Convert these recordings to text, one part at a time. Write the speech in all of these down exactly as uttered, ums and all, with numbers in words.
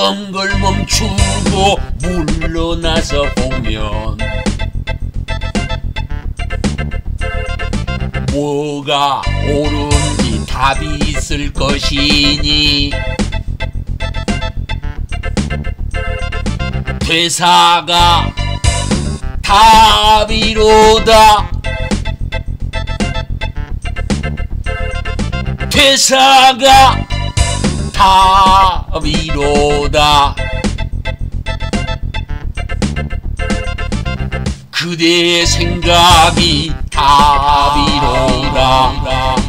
하던 걸 멈추고 물러나서 보면 뭐가 옳은지 답이 있을 것이니 퇴사가 답이로다. 퇴사가 답이로다. 그대의 생각이 답이로다.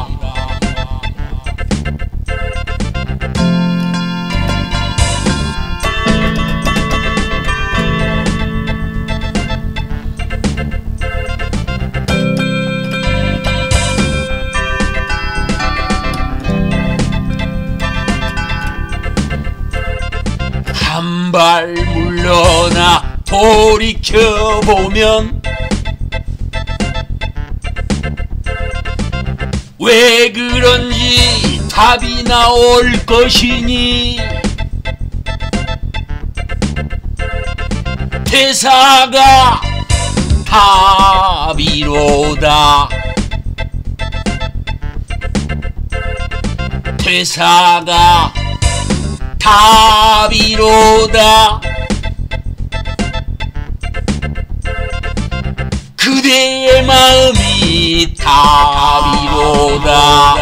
한 발 물러나 돌이켜보면 왜 그런지 답이 나올 것이니 퇴사가 답이로다. 퇴사가 답이로다. 그대의 마음이 답이로다.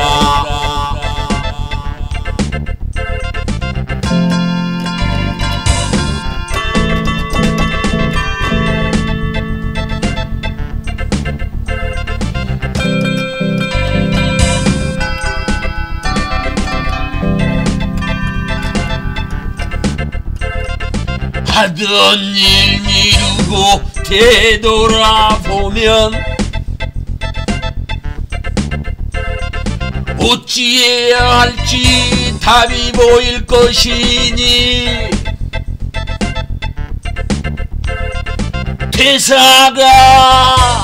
하던 일 미루고 되돌아보면 어찌해야 할지 답이 보일 것이니 퇴사가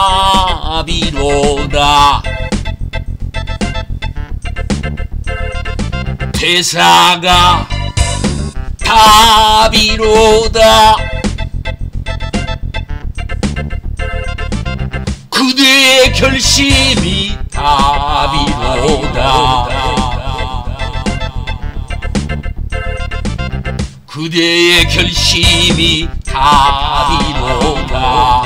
답이로다. 퇴사가 답이로다. 그대의 결심이 답이로다. 그대의 결심이 답이로다.